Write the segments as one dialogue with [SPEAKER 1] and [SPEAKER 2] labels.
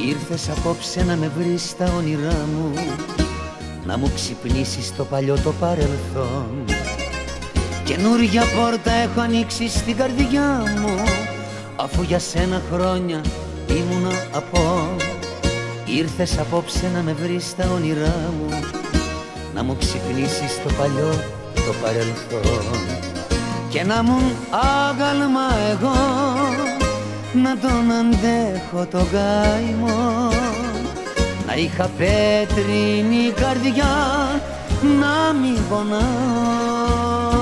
[SPEAKER 1] Ήρθες απόψε να με βρεις στα όνειρά μου, να μου ξυπνήσεις το παλιό το παρελθόν. Καινούρια πόρτα έχω ανοίξει στην καρδιά μου, αφού για σένα χρόνια ήμουνα από. Ήρθες απόψε να με βρεις στα όνειρά μου, να μου ξυπνήσεις το παλιό το παρελθόν. Και να μου άγαλμα εγώ να τον αντέχω το γάιμο, να είχα πέτρινη καρδιά να μην πονάω.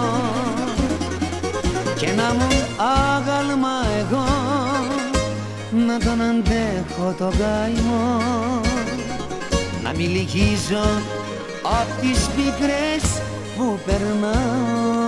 [SPEAKER 1] Και να μου άγαλμα εγώ να τον αντέχω το γάιμο, να μην λυγίζω απ' τις πίκρες που περνάω.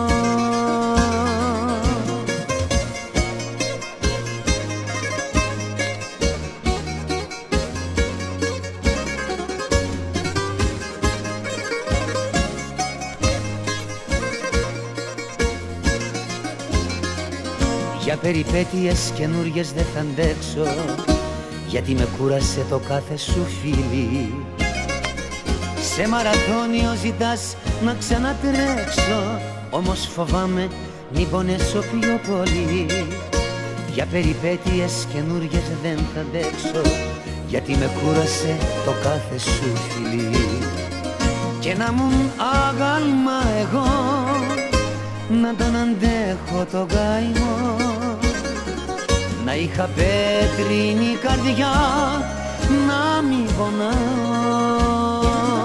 [SPEAKER 1] Για περιπέτειες καινούριες δεν θα αντέξω, γιατί με κούρασε το κάθε σου φίλι. Σε μαραθώνιο ζητάς να ξανατρέξω, όμως φοβάμαι μην πονέσω πιο πολύ. Για περιπέτειες καινούριες δεν θα αντέξω, γιατί με κούρασε το κάθε σου φίλι. Και να μου άγαλμα εγώ να τον αντέχω το γάιμο, να είχα πέτρινη καρδιά να μην πονάω.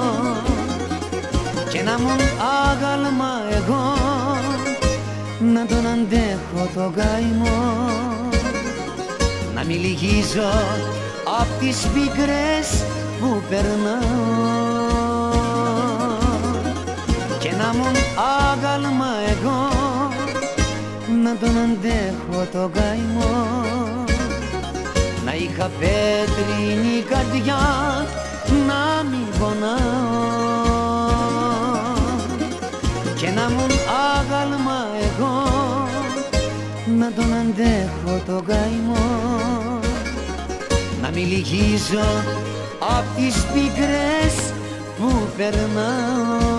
[SPEAKER 1] Και να μου άγαλμα εγώ να τον αντέχω το γάιμο, να μην λυγίζω απ' τις πίκρες που περνάω. Και να μου άγαλμα εγώ να τον αντέχω το γάιμο, να είχα πέτρινη καρδιά να μην πονάω. Και να μου άγαλμα εγώ να τον αντέχω το γάιμο, να μην λυγίζω απ' τις πίκρες που περνάω.